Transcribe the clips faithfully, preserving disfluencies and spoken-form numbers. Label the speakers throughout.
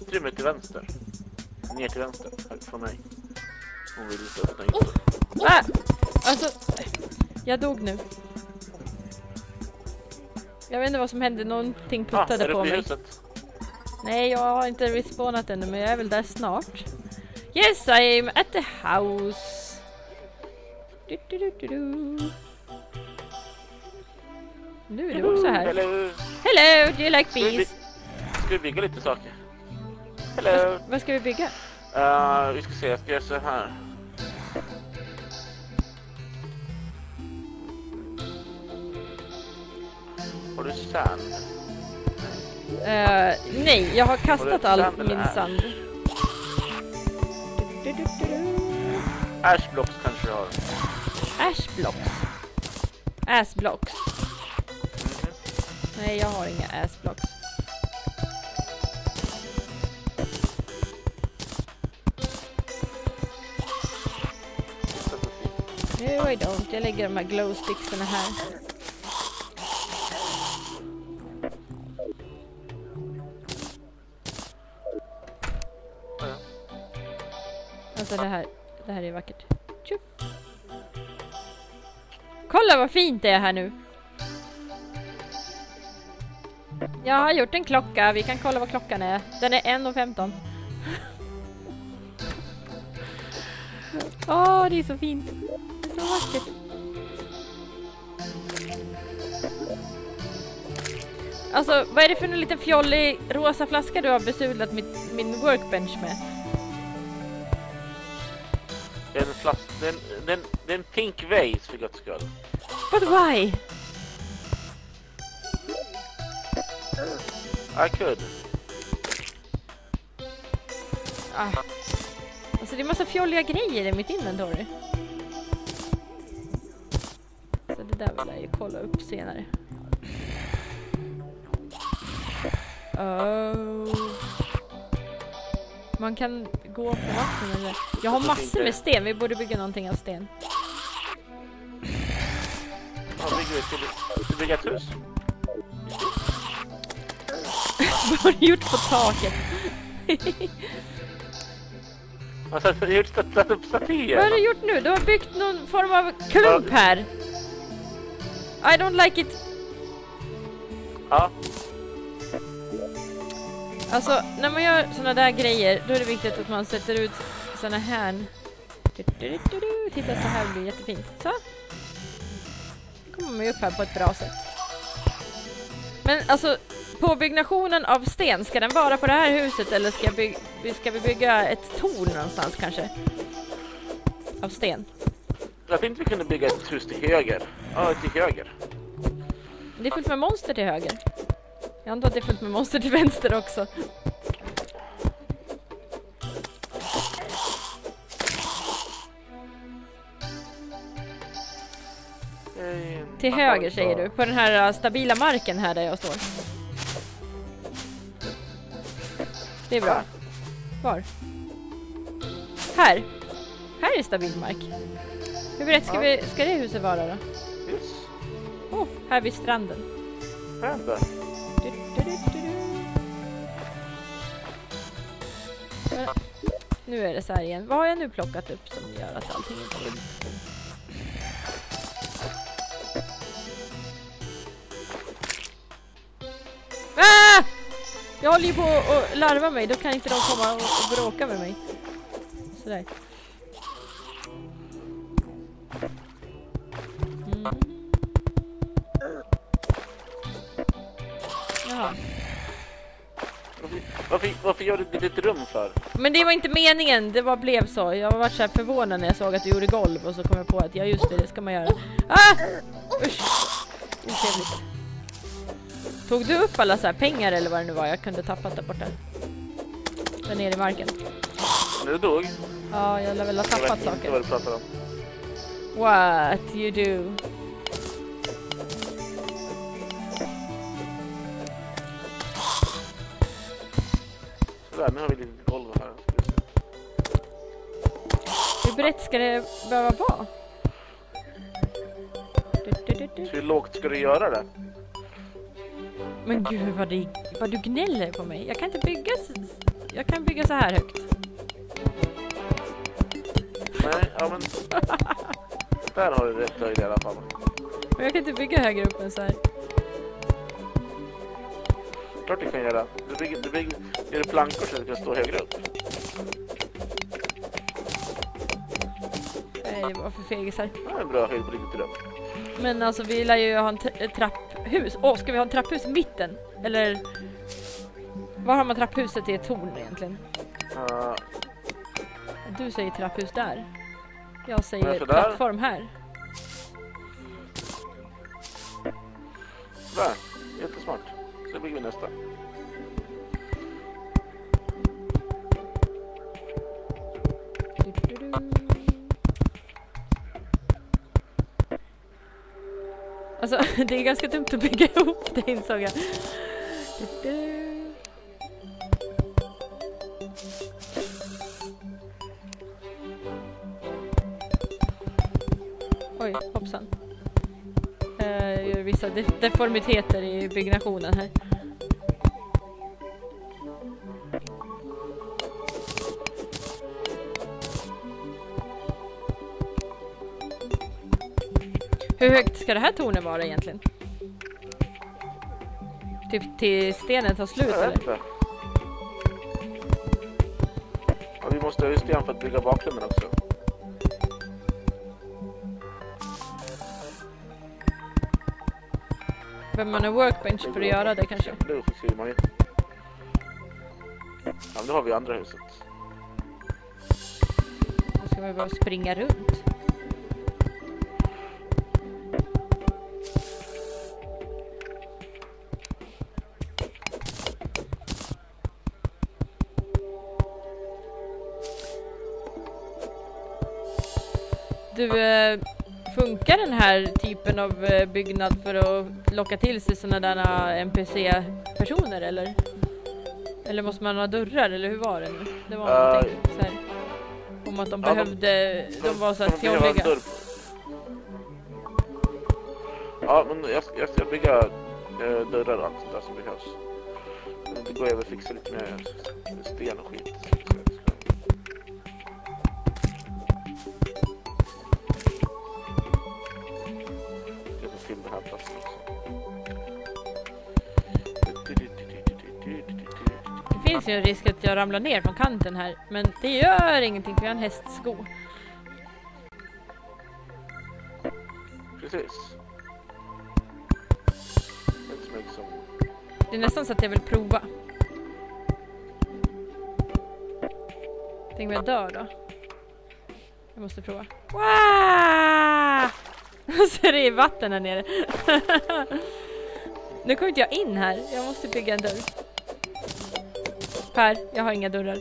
Speaker 1: utrymme till vänster. Ner till vänster, här från mig. Hon vill inte öppna ytor.
Speaker 2: Ah! Alltså, jag dog nu. Jag vet inte vad som hände, någonting puttade
Speaker 1: ah, är
Speaker 2: på mig.
Speaker 1: Huset?
Speaker 2: Nej, jag har inte respawnat ännu, men jag är väl där snart. Yes, I am at the house. Du, du, du, du, du. Nu är du också här.
Speaker 1: Hello,
Speaker 2: Hello, do you like
Speaker 1: ska vi,
Speaker 2: bees?
Speaker 1: ska vi bygga lite saker? Hello.
Speaker 2: Vad, vad ska vi bygga?
Speaker 1: Uh, vi ska se, jag ska göra så här. Har du sand?
Speaker 2: Uh, nej, jag har kastat all min
Speaker 1: ash?
Speaker 2: sand. Du, du, du, du, du.
Speaker 1: Ashblocks kanske du har.
Speaker 2: Ashblocks. Assblocks.
Speaker 1: Mm-hmm.
Speaker 2: Nej, jag har inga assblocks. No, I don't. Jag lägger de här glowsticksarna här. Alltså det här, det här är vackert. Tjup. Kolla vad fint det är här nu. Jag har gjort en klocka. Vi kan kolla vad klockan är. Den är en och femton. Åh, oh, det är så fint. Det är så vackert. Alltså, vad är det för en liten fjollig rosa flaska du har besudlat min, min workbench med?
Speaker 1: Det är en flask, det är en, det är en, det är en pink vase för guds skull.
Speaker 2: But why?
Speaker 1: I could.
Speaker 2: Ah. Alltså det är massa fjolliga grejer i mitt inventory. Så det där vill jag ju kolla upp senare. Oh. Man kan gå på vatten eller... Jag har massor med sten, vi borde bygga någonting av sten.
Speaker 1: Ja, bygger vi till, till bygga ett hus.
Speaker 2: Vad har du gjort på taket?
Speaker 1: Alltså, jag har gjort satt upp statyer.
Speaker 2: Vad har du gjort nu? Du har byggt någon form av klump här. I don't like it.
Speaker 1: Ja.
Speaker 2: Alltså, när man gör såna där grejer, då är det viktigt att man sätter ut såna här. Titta, så här blir jättefint. Så. Då kommer man upp här på ett bra sätt. Men alltså, påbyggnationen av sten, ska den vara på det här huset eller ska, bygga, ska vi bygga ett torn någonstans kanske? Av sten.
Speaker 1: Jag tänkte vi kunde bygga ett hus till höger. Ja, till höger.
Speaker 2: Det är fullt med monster till höger. Jag antar att det är fullt med monster till vänster också. Till höger säger du, på den här stabila marken här där jag står. Det är bra. Var? Här. Här är stabil mark. Hur brett ska, vi, ska det huset vara då?
Speaker 1: Yes.
Speaker 2: Oh, här vid stranden.
Speaker 1: Vänta.
Speaker 2: Du, du, du, du, du. Men, nu är det så här igen. Vad har jag nu plockat upp som gör att allting är fint? Ah! Jag håller ju på att larva mig. Då kan inte de komma och, och bråka med mig. Sådär. Mm. Jaha.
Speaker 1: Varför, varför, varför gör du ditt rum för?
Speaker 2: Men det var inte meningen, det bara blev så. Jag var så här förvånad när jag såg att du gjorde golv och så kom jag på att ja just det, det ska man göra. Ah! Usch! Otrevligt. Tog du upp alla så här pengar eller vad det nu var jag kunde tappat där borta? Där nere i marken.
Speaker 1: När du dog?
Speaker 2: Ja, jag lär väl ha tappat
Speaker 1: jag vet
Speaker 2: saker.
Speaker 1: inte vad du pratar om.
Speaker 2: What you do?
Speaker 1: Sådär, nu har vi lite golv här.
Speaker 2: Hur brett ska det behöva vara? Du, du, du, du.
Speaker 1: Hur lågt ska du göra det?
Speaker 2: Men gud vad, det, vad du gnäller på mig. Jag kan inte bygga... jag kan bygga så här högt.
Speaker 1: Nej, ja men... Där har du rätt höjd i alla fall.
Speaker 2: Men jag kan inte bygga högre upp än så här.
Speaker 1: Klart du kan göra. Du bygger, du bygger, gör du plankor så att du kan stå högre upp.
Speaker 2: Nej, det var för fegisar.
Speaker 1: Det är en bra höjd på riktigt rum.
Speaker 2: Men alltså vi lär ju ha en tra- ett trapphus. Åh, ska vi ha en trapphus i mitten? Eller... Var har man trapphuset i ett torn egentligen?
Speaker 1: Uh,
Speaker 2: Du säger trapphus där. Jag
Speaker 1: Men
Speaker 2: säger
Speaker 1: sådär.
Speaker 2: plattform här.
Speaker 1: där. Jättesmart. Så bygger vi nästa.
Speaker 2: Du-du-du. Alltså, det är ganska dumt att bygga ihop det, insåg jag. Du-du. Oj, hoppsan. Jag gör vissa de- deformiteter i byggnationen här. Hur högt ska det här tornet vara egentligen? Typ till stenen tar slut,
Speaker 1: Jag
Speaker 2: eller?
Speaker 1: vet inte. Ja, vi måste ha just sten för att bygga bakgrunden också.
Speaker 2: Behöver man en workbench för att göra det kanske?
Speaker 1: Nu skriver man in. Ja, men nu har vi andra huset.
Speaker 2: Då ska man bara springa runt. Du, eh, funkar den här typen av eh, byggnad för att locka till sig sådana där N P C-personer, eller? Eller måste man ha dörrar, eller hur var det nu? Det var
Speaker 1: Uh,
Speaker 2: någonting så här, om att de
Speaker 1: ja, de-
Speaker 2: behövde, de, var så här
Speaker 1: de behöver en
Speaker 2: fjolliga.
Speaker 1: dörr på- Ja, men jag, jag ska bygga äh, dörrar och allt sånt där som behövs. Det går över och fixa lite mer sten och skit. Jag får fylla den här platsen också.
Speaker 2: Det finns ju en risk att jag ramlar ner från kanten här, men det gör ingenting för jag har en hästsko.
Speaker 1: Precis. Inte så mycket som...
Speaker 2: Det är nästan så att jag vill prova. Tänk om jag dör då. Jag måste prova. Wow! Så är det i vatten här nere. Nu kommer inte jag in här. Jag måste bygga en dörr. Per, jag har inga dörrar.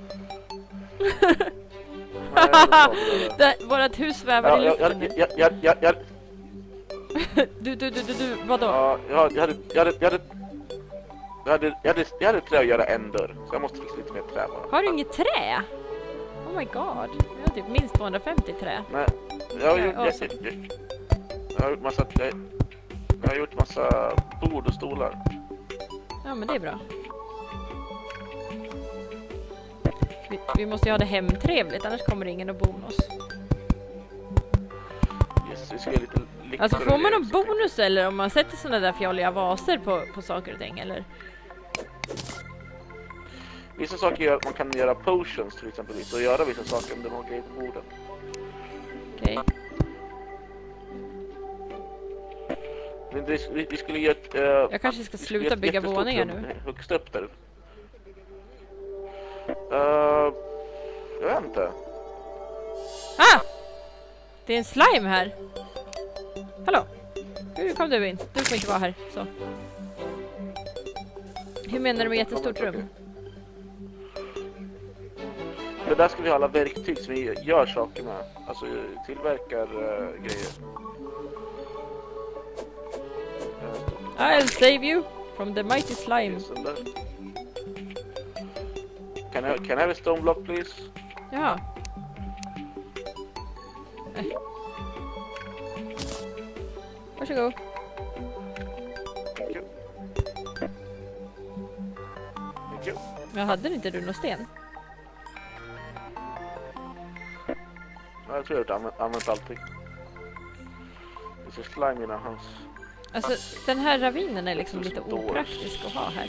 Speaker 2: Det, vårat hus svävar
Speaker 1: Ja,
Speaker 2: i
Speaker 1: jag,
Speaker 2: luften nu.
Speaker 1: jag, jag, jag, jag,
Speaker 2: Du, du, du, du, du, vadå?
Speaker 1: ja, jag, jag hade, jag hade, jag hade, jag hade, jag hade, jag hade trä att göra en dörr, så jag måste fixa lite mer trä bara.
Speaker 2: Har du inget trä? Oh my god. Jag har typ minst tvåhundrafemtio trä.
Speaker 1: Nej, jag har
Speaker 2: Ja,
Speaker 1: gjort, jag,
Speaker 2: awesome.
Speaker 1: jag, jag har gjort massa, jag, jag har gjort massa bord och stolar.
Speaker 2: Ja, men det är bra. Vi, vi måste ju ha det hemtrevligt, annars kommer ingen att bo med oss.
Speaker 1: Yes, vi ska göra lite lyktor
Speaker 2: Alltså
Speaker 1: och
Speaker 2: får man
Speaker 1: grejer
Speaker 2: någon
Speaker 1: också.
Speaker 2: bonus eller om man sätter såna där fjolliga vaser på, på saker och ting, eller?
Speaker 1: Vissa saker gör att man kan göra potions till exempel och göra vissa saker om det var grejer på borden.
Speaker 2: Okej.
Speaker 1: Men det, vi, vi skulle göra ett... Uh,
Speaker 2: Jag kanske ska sluta bygga våningar nu.
Speaker 1: Högst upp där. Uh, jag vet inte.
Speaker 2: Ah! Det är en slime här. Hallå? Hur kom du in? Du får inte vara här. Så. Hur menar du med jättestort rum?
Speaker 1: Det där ska vi ha alla verktyg som vi gör saker med. Alltså tillverkar uh, grejer.
Speaker 2: I'll save you from the mighty slime.
Speaker 1: Can I, can I have a stone block please?
Speaker 2: Jaha. Äh. Varsågod.
Speaker 1: Thank you. Thank you.
Speaker 2: Jag hade inte du någon sten?
Speaker 1: Ja, jag tror jag har använt, använt allting. Det är så slime innan hans...
Speaker 2: Alltså, den här ravinen är liksom lite opraktisk att ha här.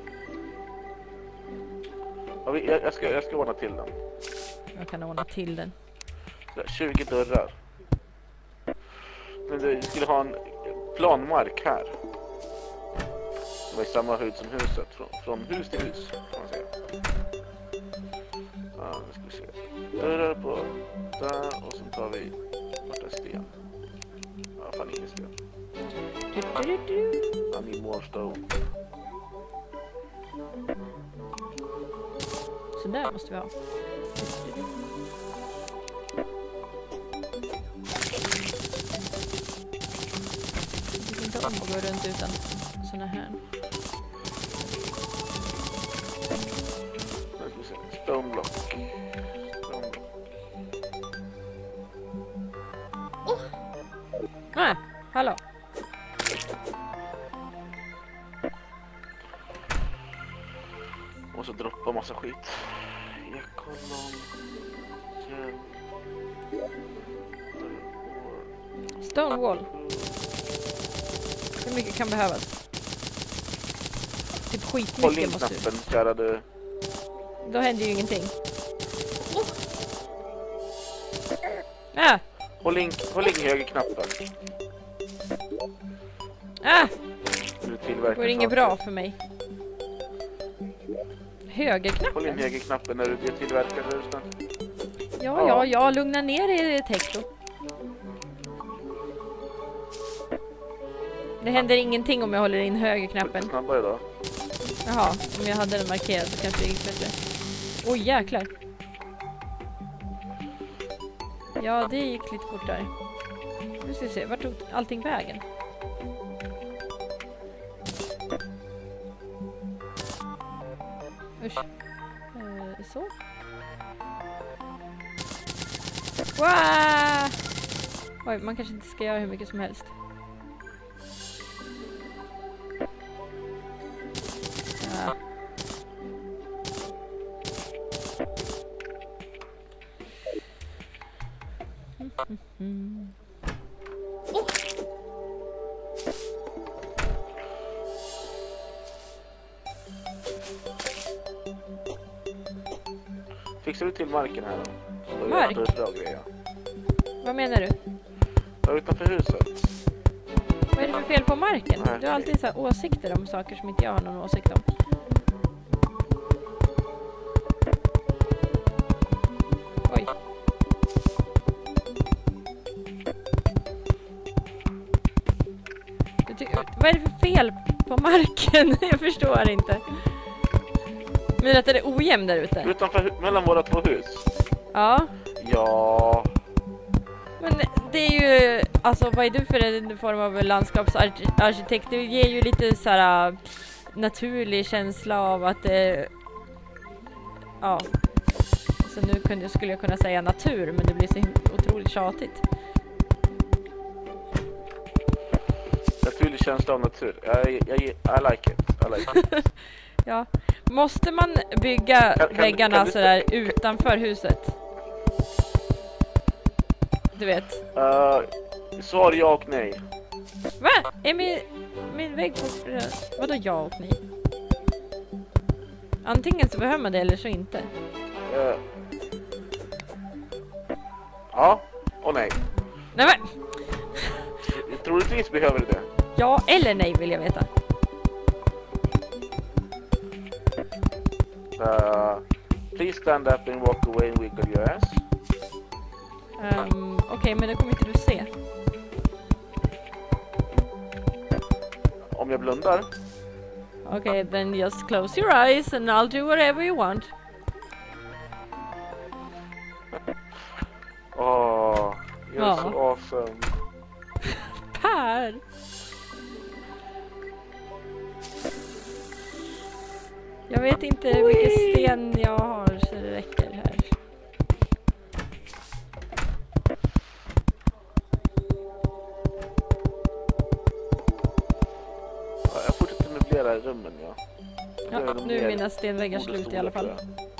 Speaker 1: Ja, vi, jag, jag, ska, jag ska ordna till den.
Speaker 2: Jag kan ordna till den.
Speaker 1: Så, tjugo dörrar. Men du skulle ha en planmark här. Det var i samma höjd som huset. Från, från hus till hus, kan man säga. Ja, nu ska vi se. Dörrar på där och sen tar vi bort en sten. Ja, fan ingen sten. I need more stone.
Speaker 2: Så där måste vi ha. Vi kan inte om att gå runt utan såna här.
Speaker 1: Stone block. Stone block.
Speaker 2: Oh. Nej, hallå.
Speaker 1: Och så droppa massa skit. Ekonom.
Speaker 2: Stone wall. Hur mycket kan behövas? Typ skitmycket
Speaker 1: Håll in
Speaker 2: måste
Speaker 1: knappen, kära du.
Speaker 2: Då händer ju ingenting. Ah!
Speaker 1: Håll in, håll in högerknappen.
Speaker 2: Ah!
Speaker 1: Du
Speaker 2: Det går inget bra för mig. Högerknappen?
Speaker 1: Håll in högerknappen när du blir tillverkad.
Speaker 2: Ja, ja, ja. Lugna ner er, Tekto. Det händer ingenting om jag håller in högerknappen.
Speaker 1: Snabbare då.
Speaker 2: Jaha, om jag hade den markerad så kanske det gick bättre. Oj, jäklar. Ja, det gick lite fortare. Nu ska vi se, vart tog allting vägen? Usch. Eh, så. Wow! Oj, man kanske inte ska göra hur mycket som helst. Ja. Mm, mm, mm. Oh!
Speaker 1: Fixar du till marken här då? Så
Speaker 2: Mark?
Speaker 1: jag bra grejer.
Speaker 2: Vad menar du?
Speaker 1: Ja, utanför huset.
Speaker 2: Vad är det för fel på marken?
Speaker 1: Nej.
Speaker 2: Du har alltid så här åsikter om saker som inte jag har någon åsikt om. Oj. Du ty- vad är det för fel på marken? Jag förstår inte. Men att det är ojämn där ute.
Speaker 1: Utanför, hu- mellan våra två hus.
Speaker 2: Ja.
Speaker 1: Ja.
Speaker 2: Men det är ju, alltså vad är du för en form av landskapsarkitekt? Det ger ju lite så här naturlig känsla av att det, ja. Så nu kunde, skulle jag kunna säga natur, men det blir så otroligt tjatigt.
Speaker 1: Naturlig känsla av natur. Jag, jag, I like it. I like it.
Speaker 2: Ja. Måste man bygga
Speaker 1: Kan- kan-
Speaker 2: väggarna
Speaker 1: kan du-
Speaker 2: sådär utanför huset? Du vet.
Speaker 1: Uh, svar ja och nej.
Speaker 2: Va? Är min, min vägg fortfarande... Vadå ja och nej? Antingen så behöver man det eller så inte.
Speaker 1: Uh, ja och nej.
Speaker 2: Nej men!
Speaker 1: Troligtvis behöver du det.
Speaker 2: Ja eller nej vill jag veta.
Speaker 1: Uh, please stand up and walk away and wiggle your ass.
Speaker 2: Um, Okej, okay, men det kommer inte du se.
Speaker 1: Om jag blundar.
Speaker 2: Okej, okay, then just close your eyes and I'll do whatever you want.
Speaker 1: Åh, you're
Speaker 2: Ja.
Speaker 1: so awesome.
Speaker 2: Per! Jag vet inte hur mycket sten jag har så det räcker här.
Speaker 1: Ja, jag fortsätter möblera rummen, ja.
Speaker 2: Ja, nu är mina stenväggar slut i alla fall.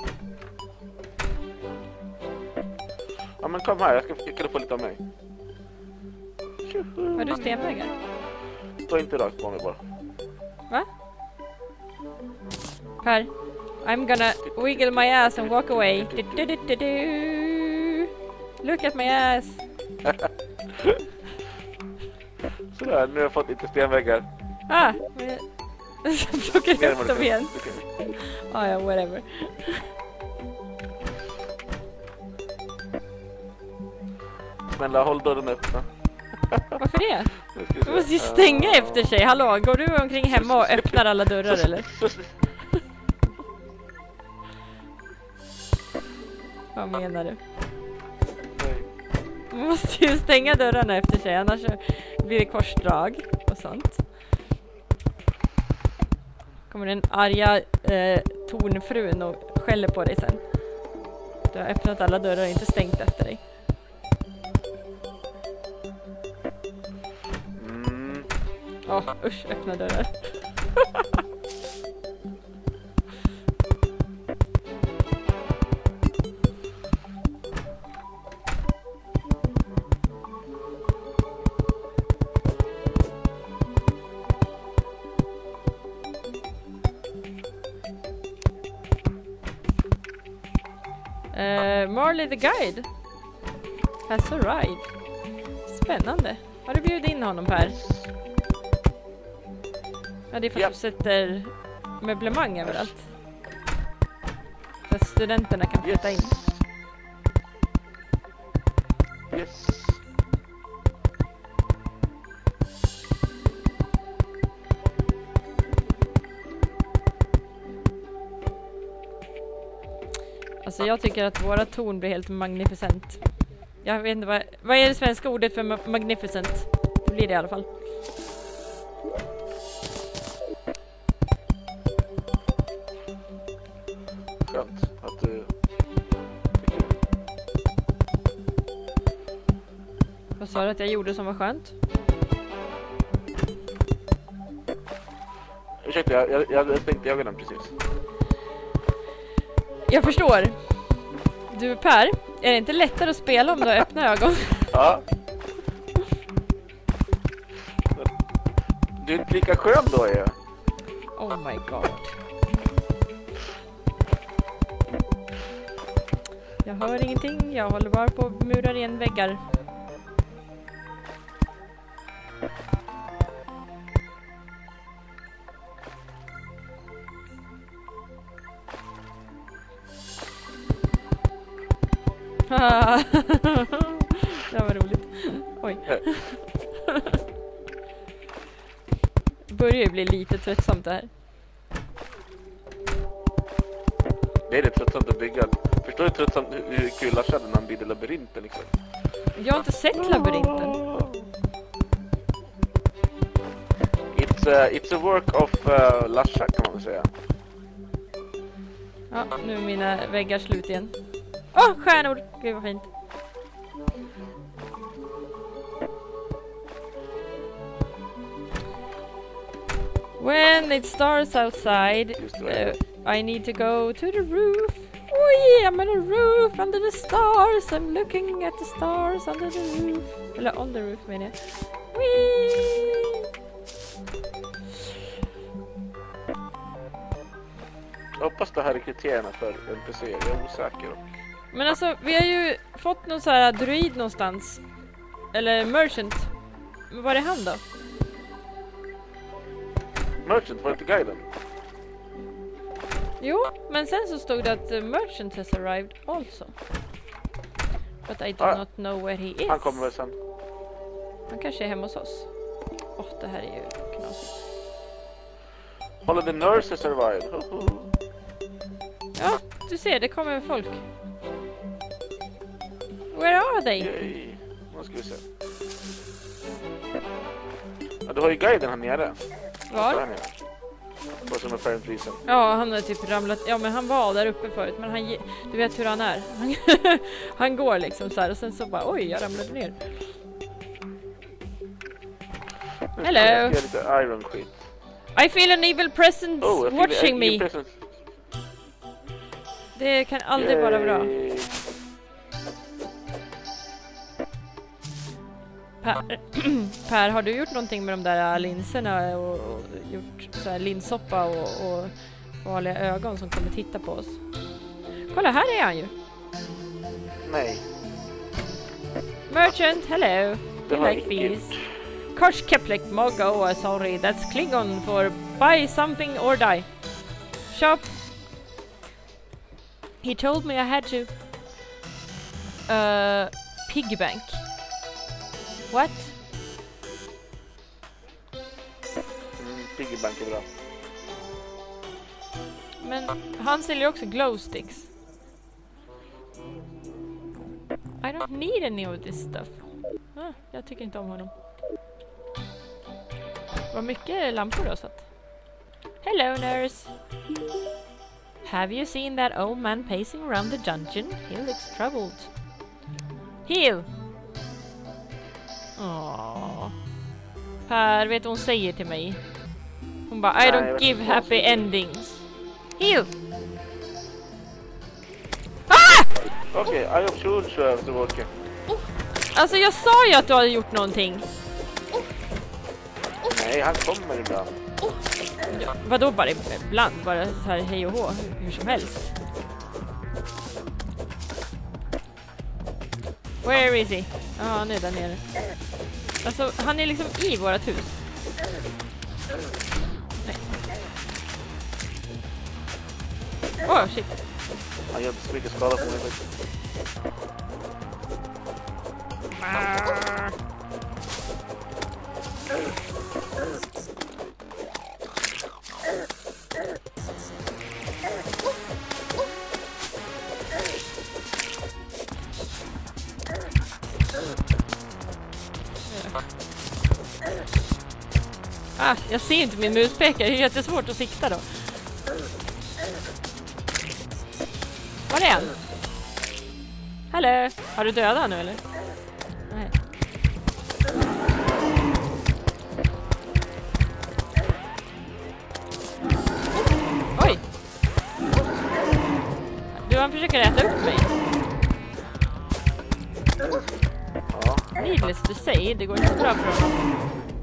Speaker 1: Ja, men kom här, jag ska försöka få lite av mig.
Speaker 2: Har du stenväggar?
Speaker 1: Stå inte rakt på mig bara.
Speaker 2: Va? Per, I'm gonna wiggle my ass and walk away. Du, du, du, du, du. Look at my ass.
Speaker 1: Sådär, nu har jag fått lite stenväggar.
Speaker 2: Ah, men jag plockar upp dem igen. Ah, ja, whatever.
Speaker 1: Snälla, håll dörren öppna.
Speaker 2: Varför det? Du måste ju stänga efter sig. Hallå, går du omkring hemma och öppnar alla dörrar eller? Vad menar du? Man måste ju stänga dörrarna efter sig, annars blir det korsdrag och sånt. Kommer den arga eh, tornfrun och skäller på dig sen. Du har öppnat alla dörrar och inte stängt efter dig.
Speaker 1: Mm.
Speaker 2: Åh, oh, usch, öppna dörrar. Uh, Marley the Guide has arrived. Spännande. Har du bjudit in honom, Per? Ja, det är för att
Speaker 1: Ja.
Speaker 2: du sätter möblemang överallt. Så att studenterna kan flytta in.
Speaker 1: Yes.
Speaker 2: Alltså jag tycker att våra torn blir helt magnificent. Jag vet inte vad... Vad är det svenska ordet för ma- magnificent? Det blir det i alla fall.
Speaker 1: Skönt att du...
Speaker 2: Vad sa du att jag gjorde som var skönt?
Speaker 1: Ursäkta, jag, jag, jag stängde ögonen precis.
Speaker 2: Jag förstår. Du, Per, är det inte lättare att spela om du har öppna ögon?
Speaker 1: Ja. Du är inte lika skön då, är jag.
Speaker 2: Oh my god. Jag hör ingenting, jag håller bara på att mura igen väggar. Det var roligt. Oj. Det börjar ju bli lite tröttsamt det här.
Speaker 1: Det är det tröttsamt att bygga. Förstår du tröttsamt hur, hur kul Lars hade när han byggde labyrinten liksom?
Speaker 2: Jag har inte sett labyrinten.
Speaker 1: It's a, it's a work of uh, Larsa, kan man väl säga.
Speaker 2: Ja, nu är mina väggar slut igen. Åh, oh, stjärnor! Gud vad fint. When it stars outside, uh, I need to go to the roof. Oh yeah, I'm on a roof under the stars. I'm looking at the stars under the roof. Eller on the roof menar jag. Whee!
Speaker 1: Jag hoppas det här är kriterierna för N P C. Jag är osäker.
Speaker 2: Men alltså, vi har ju fått någon så här druid någonstans. Eller merchant. Men var är han då?
Speaker 1: Merchant, var det inte guiden?
Speaker 2: Jo, men sen så stod det att uh, merchant has arrived also. But I do
Speaker 1: Ah,
Speaker 2: not know where he is.
Speaker 1: Han kommer väl sen.
Speaker 2: Han kanske är hemma hos oss. Åh, oh, det här är ju knasigt.
Speaker 1: Håller the nurse has arrived.
Speaker 2: Ja, du ser, det kommer folk. Where are they?
Speaker 1: Yay. Nu ska vi se. Ja, du har ju guiden här nere.
Speaker 2: Var?
Speaker 1: Här nere. På som apparent reason.
Speaker 2: Ja, han har typ ramlat. Ja, men han var där uppe förut. Men han, ge- du vet hur han är. Han, han går liksom så här. Och sen så bara, oj, jag ramlade ner.
Speaker 1: Nu ska
Speaker 2: Hello.
Speaker 1: jag göra lite iron skit.
Speaker 2: I feel an evil presence
Speaker 1: Oh, I
Speaker 2: watching
Speaker 1: feel
Speaker 2: me.
Speaker 1: evil presence.
Speaker 2: Det kan aldrig vara bra.
Speaker 1: Yay.
Speaker 2: Per, per, har du gjort någonting med de där linserna och, och gjort så här linssoppa och, och farliga ögon som kommer titta på oss? Kolla, här är han ju.
Speaker 1: Nej.
Speaker 2: Merchant, hello.
Speaker 1: Det
Speaker 2: You
Speaker 1: har
Speaker 2: like
Speaker 1: jag
Speaker 2: bees?
Speaker 1: inte.
Speaker 2: Kosh Keplik Mogo, oh, sorry, that's Klingon for buy something or die. Shop. He told me I had to. Uh, piggy bank. What?
Speaker 1: Mm, piggybank är bra.
Speaker 2: Men han säljer också glow sticks. I don't need any of this stuff. Ah, jag tycker inte om honom. Vad mycket lampor du har satt. Hello, nurse. Have you seen that old man pacing around the dungeon? He looks troubled. Heal! Åh. Per, vet du vad hon säger till mig? Hon bara, I
Speaker 1: Nej, jag
Speaker 2: don't
Speaker 1: vet
Speaker 2: give
Speaker 1: inte vad
Speaker 2: happy
Speaker 1: hon säger.
Speaker 2: endings. Heal!
Speaker 1: Okej, I have should serve the walker.
Speaker 2: Alltså jag sa ju att du hade gjort någonting.
Speaker 1: Nej, han kommer ibland.
Speaker 2: Vadå bara ibland? Bara så här hej och hå, hur som helst. Where is he? Ja, han är där nere. Alltså, han är liksom i vårat hus. Nej. Åh, oh, shit.
Speaker 1: Han gör så mycket skada på mig.
Speaker 2: Ah, jag ser inte min muspekare. Det är jättesvårt att sikta då. Var är han? Hallå? Har du dödat nu eller? Nej. Oj! Du, han försöker äta upp mig.
Speaker 1: Ja.
Speaker 2: Needless to say, det går inte så bra för honom.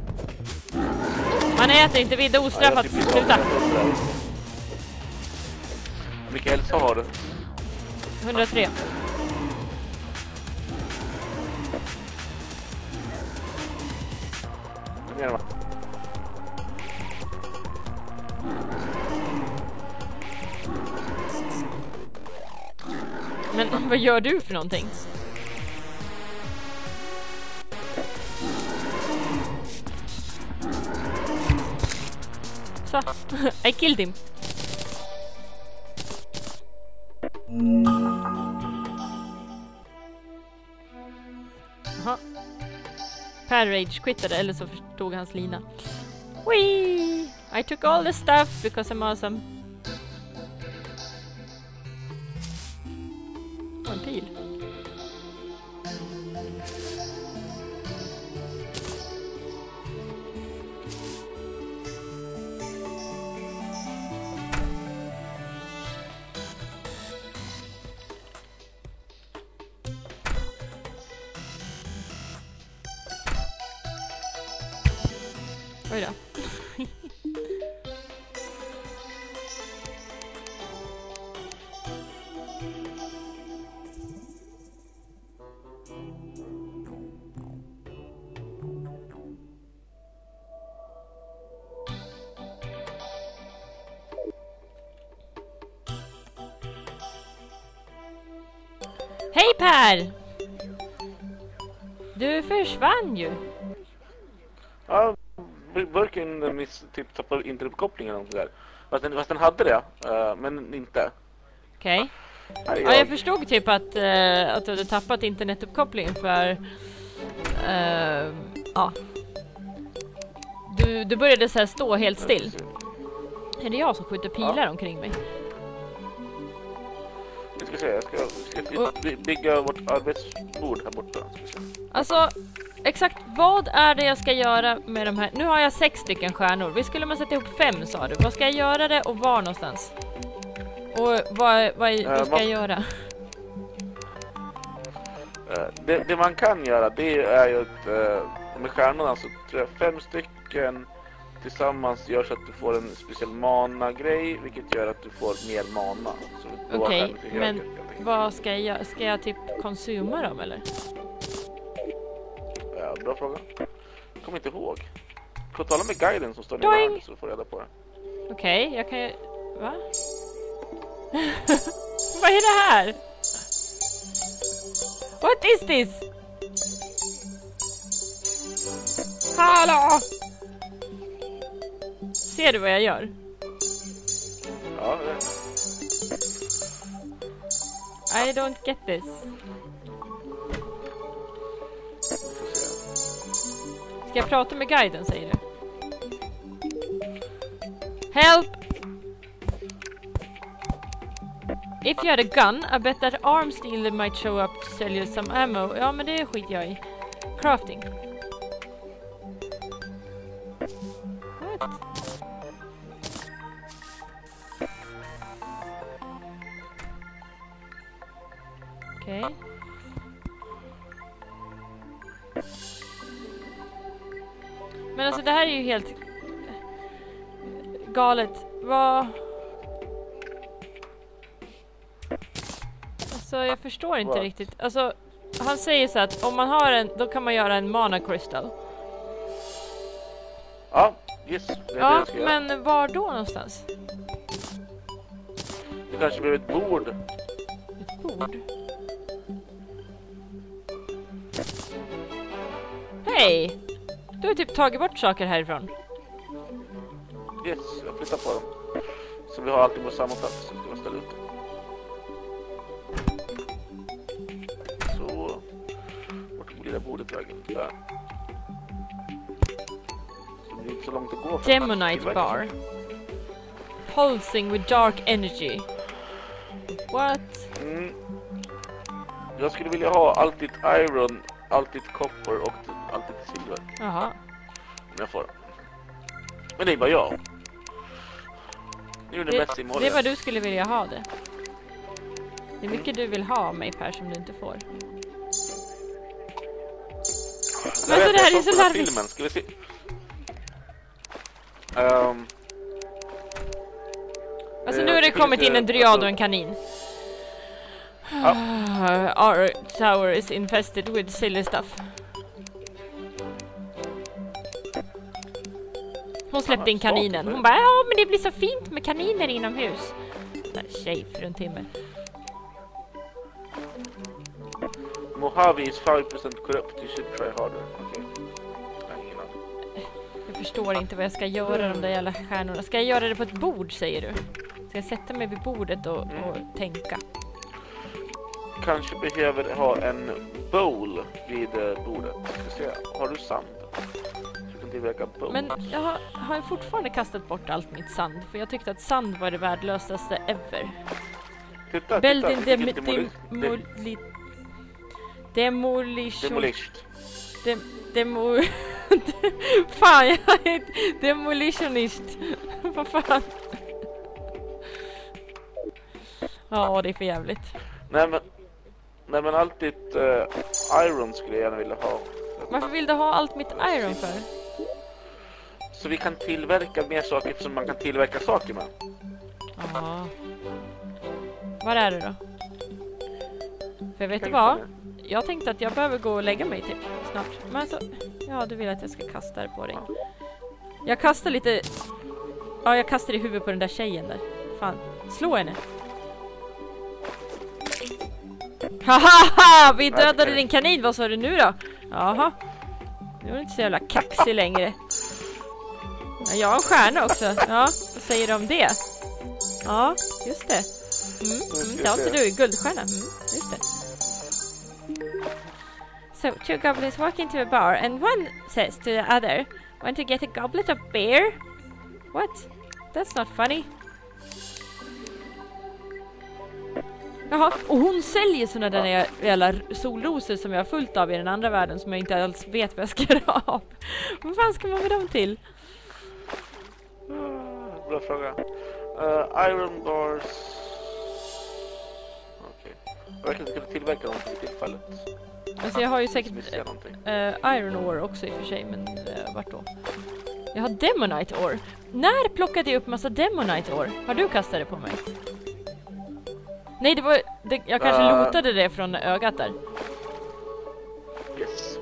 Speaker 2: Man äter inte vid ostraffat.
Speaker 1: Ja, jag tycker
Speaker 2: Sluta!
Speaker 1: inte om det. Hur mycket hälsa har du?
Speaker 2: hundratre.
Speaker 1: Ner va?
Speaker 2: Men vad gör du för någonting? Så, I killed him. Jaha. Per rage quittade, eller så förstod hans lina. Wee! I took all the stuff because I'm awesome. Och en pil. Oj då. Hej Per! Du försvann ju.
Speaker 1: Ja, burken miss typ tappade internetuppkopplingen och sådär. Fast den, fast den hade det, uh, men inte.
Speaker 2: Okej.
Speaker 1: Okay.
Speaker 2: Ja, jag förstod typ att, uh, att du hade tappat internetuppkopplingen för... Uh, ja. Du, du började så här stå helt still. Är det jag som skjuter pilar
Speaker 1: ja.
Speaker 2: omkring mig?
Speaker 1: Jag ska vi se, jag ska, ska by- bygga vårt arbetsbord här borta. Ska vi se.
Speaker 2: Alltså, exakt vad är det jag ska göra med de här? Nu har jag sex stycken stjärnor. Vi skulle man sätta ihop fem, sa du. Vad ska jag göra det och var någonstans? Och vad, vad,
Speaker 1: Uh,
Speaker 2: vad ska
Speaker 1: man,
Speaker 2: jag göra?
Speaker 1: Uh, det, det man kan göra, det är ju att uh, med stjärnorna så tror jag fem stycken tillsammans gör så att du får en speciell mana-grej, vilket gör att du får mer mana.
Speaker 2: Okej, okay, men höger, vad ska jag göra? Ska jag typ konsuma dem eller?
Speaker 1: Ja, bra fråga. Jag kommer inte ihåg. Du får tala med guiden som står nere så du får reda på det.
Speaker 2: Okej, okay, jag kan ju... Va? Vad är det här? What is this? Hallå! Ser du vad jag gör?
Speaker 1: Ja, det är.
Speaker 2: I don't get this. Ska jag prata med guiden, säger du? Help! If you had a gun, I bet that arms dealer might show up to sell you some ammo. Ja, men det skiter jag i. Crafting. What? Okej. Okay. Men alltså det här är ju helt galet. Vad... Alltså jag förstår inte
Speaker 1: What?
Speaker 2: riktigt. Alltså han säger så att om man har en, då kan man göra en mana crystal.
Speaker 1: Ja, yes. Det är
Speaker 2: ja,
Speaker 1: det jag ska
Speaker 2: men
Speaker 1: göra.
Speaker 2: var då någonstans?
Speaker 1: Det kanske blir ett bord.
Speaker 2: Ett bord? Hej! Du har typ tagit bort saker härifrån.
Speaker 1: Yes, jag flyttar på dem. Så vi har alltid på samma plats. Så ska jag ställa ut dem. Så. Vart blir det bordet vägen? Där. Så det blir inte så långt att gå. För
Speaker 2: Demonite bar. Pulsing with dark energy. What?
Speaker 1: Mm. Jag skulle vilja ha alltid iron, alltid copper och alltid silver.
Speaker 2: Jaha.
Speaker 1: Om jag får. Men det är bara jag. Nu är det,
Speaker 2: Det,
Speaker 1: mest i
Speaker 2: det är vad du skulle vilja ha det. Det är mycket du vill ha av mig, Per, som du inte får. Men så det här är så larvigt.
Speaker 1: Filmen. Ska vi se. Um,
Speaker 2: alltså nu har det kommit in en dryad och en kanin.
Speaker 1: Ja.
Speaker 2: Our tower is infested with silly stuff. Hon släppte in kaninen. Hon bara, ja men det blir så fint med kaniner inomhus. Den tjej för en timme.
Speaker 1: Mojave is five percent corrupt. You should try harder. Okay.
Speaker 2: Jag förstår inte vad jag ska göra de där jävla stjärnorna. Ska jag göra det på ett bord, säger du? Ska jag sätta mig vid bordet och,
Speaker 1: mm.
Speaker 2: och tänka?
Speaker 1: Kanske behöver ha en bowl vid bordet. Ska se. Har du sand?
Speaker 2: Men jag har, har ju fortfarande kastat bort allt mitt sand. För jag tyckte att sand var det värdelösaste ever.
Speaker 1: Titta,
Speaker 2: Building
Speaker 1: titta.
Speaker 2: Dem demoli demolition.
Speaker 1: Demolished.
Speaker 2: Dem demo fan, jag är demolitionist. Vad fan? Ja, det är för jävligt.
Speaker 1: Nej men, nej, men alltid uh, iron skulle jag gärna vilja ha.
Speaker 2: Varför vill du ha allt mitt iron för?
Speaker 1: Så vi kan tillverka mer saker som man kan tillverka saker med.
Speaker 2: Ja. Var är det då? För vet du vad? Jag tänkte att jag behöver gå och lägga mig typ snart. Men så, ja, du vill att jag ska kasta det på dig. Jag kastar lite... Ja, jag kastar i huvudet på den där tjejen där. Fan, slå henne. Haha, vi dödade din kanin. Vad sa du nu då? Jaha. Nu är du inte så jävla kaxig längre. Ja, jag har en stjärna också. Ja, vad säger du om det? Ja, just det. Mm, mm, det har inte du, guldstjärna. Mm, just det. So, two goblins walk into a bar and one says to the other, want to get a goblet of beer? What? That's not funny. Jaha, och hon säljer såna där jävla solrosor som jag har fullt av i den andra världen som jag inte alls vet vad jag ska göra av. Vad fan ska man med dem till?
Speaker 1: Uh, bra fråga. Uh, iron bars... Okej. Okay. Jag verkar inte kunna tillverka dem för tillfället.
Speaker 2: Alltså jag har ju säkert uh, Iron Ore också i och för sig, men uh, vart då? Jag har Demonite Ore. När plockade jag upp massa Demonite Ore? Har du kastat det på mig? Nej, det var... Det, jag kanske uh, lotade det från ögat där.
Speaker 1: Yes.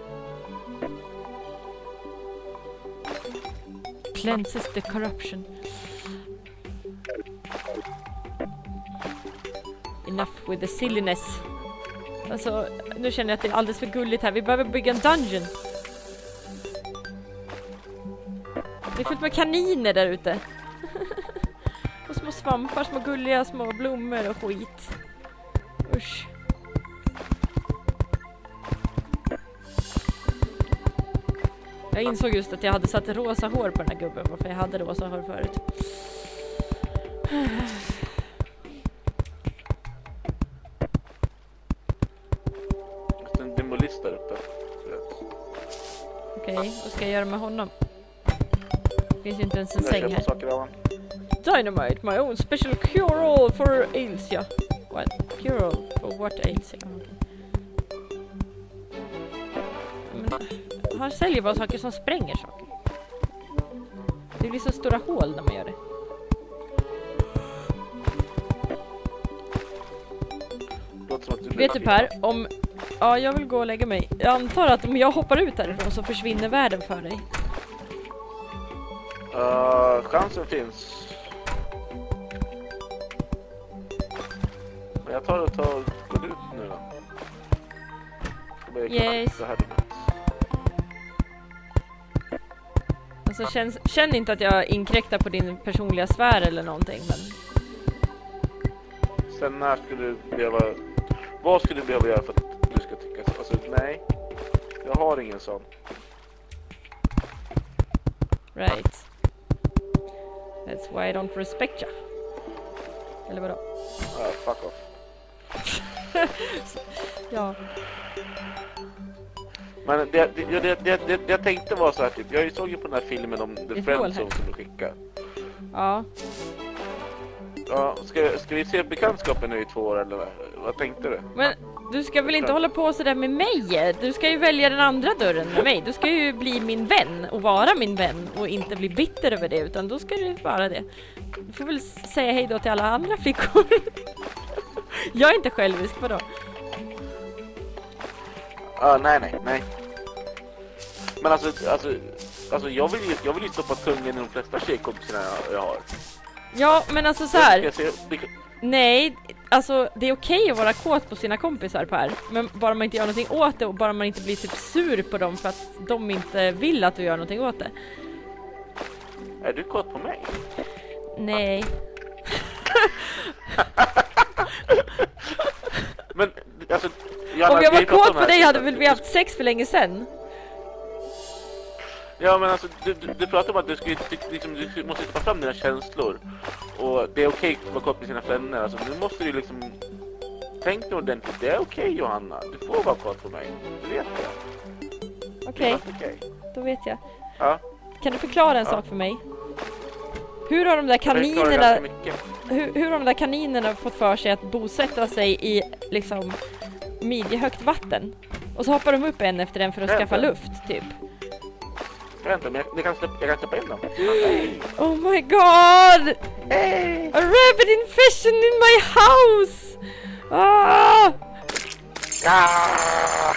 Speaker 2: Cleanses the corruption. Enough with the silliness. Alltså, nu känner jag att det är alldeles för gulligt här. Vi behöver bygga en dungeon. Det är fullt med kaniner där ute. Och små svampar, små gulliga små blommor och skit. Usch. Jag insåg just att jag hade satt rosa hår på den här gubben. Varför jag hade rosa hår förut.
Speaker 1: Det är en demolist där uppe.
Speaker 2: Okej, okay, vad ska jag göra med honom? Det finns ju inte ens en säng här. Dynamite, my own special cure-all for Ailsia. What? Cure-all for what Ailsia? Okay. Men, han säljer bara saker som spränger saker. Det blir så stora hål när man gör det. Du vet du Per, om... Ja, jag vill gå och lägga mig. Jag antar att om jag hoppar ut härifrån så försvinner världen för dig.
Speaker 1: Uh, chansen finns. Men jag tar och tar går ut nu då.
Speaker 2: Yes. Alltså känns, känn inte att jag inkräktar på din personliga sfär eller någonting, men...
Speaker 1: Sen när skulle du behöva... Vad skulle du behöva göra för att du ska tycka så? Alltså nej. Jag har ingen sån.
Speaker 2: Right. That's why I don't respect you. Eller vadå?
Speaker 1: Uh, fuck off.
Speaker 2: Ja.
Speaker 1: Men det, det, det, det, det jag tänkte var så här typ. Jag såg ju på den här filmen om The Friends som du skickade.
Speaker 2: Ja.
Speaker 1: Ja, ska, ska vi se bekantskapen nu i två år eller vad tänkte du?
Speaker 2: Men du ska väl inte hålla på så där med mig? Du ska ju välja den andra dörren med mig. Du ska ju bli min vän och vara min vän och inte bli bitter över det, utan då ska du vara det. Du får väl säga hej då till alla andra flickor. Jag är inte självisk, vadå?
Speaker 1: Ja, uh, nej, nej, nej. Men alltså, alltså, alltså jag vill ju, jag vill ju stoppa kungen i de flesta tjejkompisarna jag, jag har.
Speaker 2: Ja, men alltså så här.
Speaker 1: Jag se, det...
Speaker 2: Nej, alltså det är okej att vara kåt på sina kompisar Per, men bara man inte gör någonting åt det och bara man inte blir typ sur på dem för att de inte vill att du gör någonting åt det.
Speaker 1: Är du kåt på mig?
Speaker 2: Nej.
Speaker 1: Men alltså, jag
Speaker 2: om jag var kåt på dig hade väl vi haft sex för länge sedan.
Speaker 1: Ja, men alltså du, du, du pratar om att du, ska, liksom, du måste ta fram dina känslor. Och det är okej att vara kåt med sina vänner. Alltså nu måste du liksom tänka ordentligt. Det är okej, Johanna. Du får vara kåt på mig. Det vet jag.
Speaker 2: Okej,
Speaker 1: okay. okay.
Speaker 2: Då vet jag.
Speaker 1: Ja.
Speaker 2: Kan du förklara en ja. sak för mig? Hur har de där kaninerna hur, hur har de där kaninerna fått för sig att bosätta sig i liksom midjehögt vatten? Och så hoppar de upp en efter en för att skaffa luft, typ.
Speaker 1: Jag vet inte, men jag kan släppa, jag kan släppa in dem.
Speaker 2: Oh my god!
Speaker 1: Hey.
Speaker 2: A rabbit infestation in my house! Ah!
Speaker 1: Ah!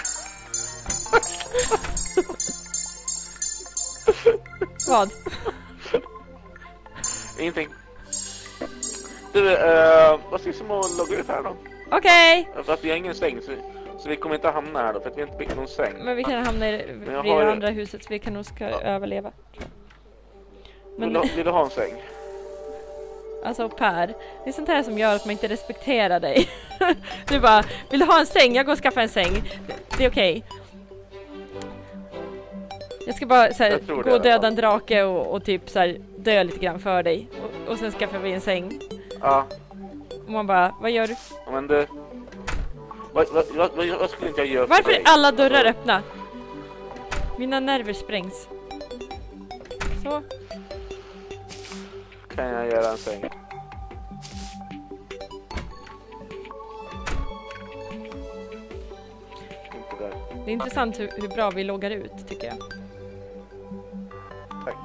Speaker 2: Vad?
Speaker 1: Ingenting. Du, uh, vad sägs om att logga ut här då?
Speaker 2: Okej!
Speaker 1: Okay. För att vi har ingen säng, så, så vi kommer inte hamna här då, för att vi har inte byggt någon säng.
Speaker 2: Men vi kan hamna i det har... andra huset, så vi kan nog ska ja. överleva.
Speaker 1: Men... Vill, du, vill du ha en säng?
Speaker 2: Alltså Per, det är sånt här som gör att man inte respekterar dig. Du bara, vill du ha en säng? Jag går och skaffar en säng. Det, det är okej. Okay. Jag ska bara så här, gå och döda en drake och, och typ så här, dö lite grann för dig. Och, och sen skaffar vi en säng.
Speaker 1: Ja.
Speaker 2: Och man bara, vad gör du?
Speaker 1: Men du, Vad, vad, vad, vad, vad skulle inte jag göra för
Speaker 2: Varför är
Speaker 1: dig?
Speaker 2: alla dörrar öppna? Mina nerver sprängs. Så.
Speaker 1: Kan jag göra en säng? Inte där.
Speaker 2: Det är intressant hur, hur bra vi loggar ut, tycker jag.
Speaker 1: Tack.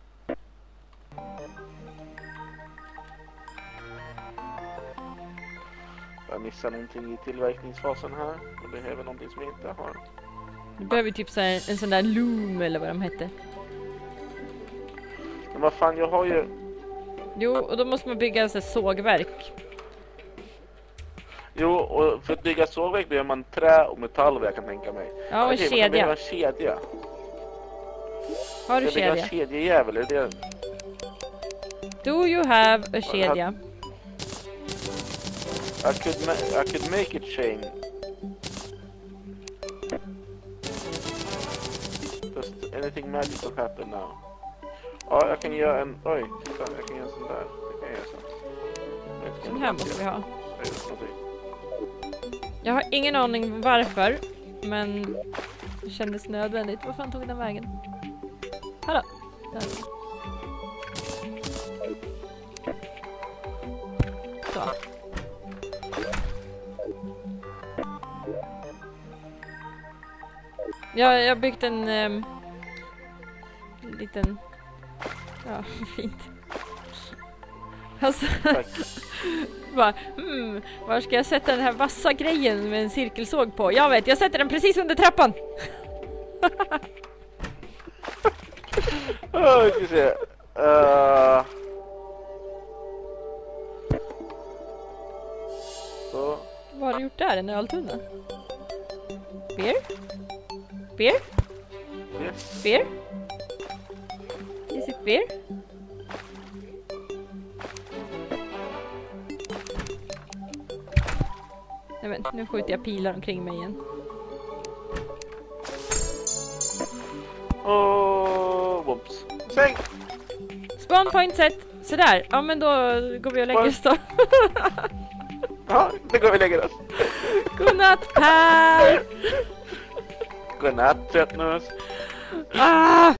Speaker 1: Jag missar någonting i tillverkningsfasen här. Jag behöver någonting som jag inte har.
Speaker 2: Du behöver typ så här, en sån där loom eller vad de hette.
Speaker 1: Men vad fan, jag har ju...
Speaker 2: Jo, och då måste man bygga en sån här sågverk.
Speaker 1: Jo, och för att bygga sågverk behöver man trä och metall, vad jag kan tänka mig.
Speaker 2: Ja, och en
Speaker 1: Okej,
Speaker 2: kedja.
Speaker 1: man behöver en kedja.
Speaker 2: Har du
Speaker 1: Jag bygger en
Speaker 2: kedja?
Speaker 1: kedjejävel, är det...
Speaker 2: Do you have a kedja?
Speaker 1: I could, ma I could make it chain. Does anything magical happen now? Ja, jag kan göra en... Oj, titta, jag kan göra en sån där. Det kan jag göra sen. Jag vet inte
Speaker 2: Sån
Speaker 1: om
Speaker 2: här
Speaker 1: jag
Speaker 2: måste
Speaker 1: ska-
Speaker 2: vi ha.
Speaker 1: jag vet någonting.
Speaker 2: Jag har ingen aning varför, men det kändes nödvändigt. Vad fan tog den vägen? Hallå! Där. Så. Jag jag har byggt en um, liten... Ja, fint. Alltså,
Speaker 1: Tack.
Speaker 2: bara, hmm, var ska jag sätta den här vassa grejen med en cirkelsåg på? Jag vet, jag sätter den precis under trappan.
Speaker 1: Åh, vi ska se. Uh... Så.
Speaker 2: Vad har du gjort där? En öltunna? Beer? Beer?
Speaker 1: Yes.
Speaker 2: Beer? Is it beer? Nej men, nu skjuter jag pilar omkring mig igen.
Speaker 1: Och whoops. Säng!
Speaker 2: Spawn point set! Sådär, ja men då går vi och lägger oss då.
Speaker 1: Ja, det går vi lägger oss.
Speaker 2: Godnatt Per!
Speaker 1: Godnatt, tröttnus.
Speaker 2: Ah!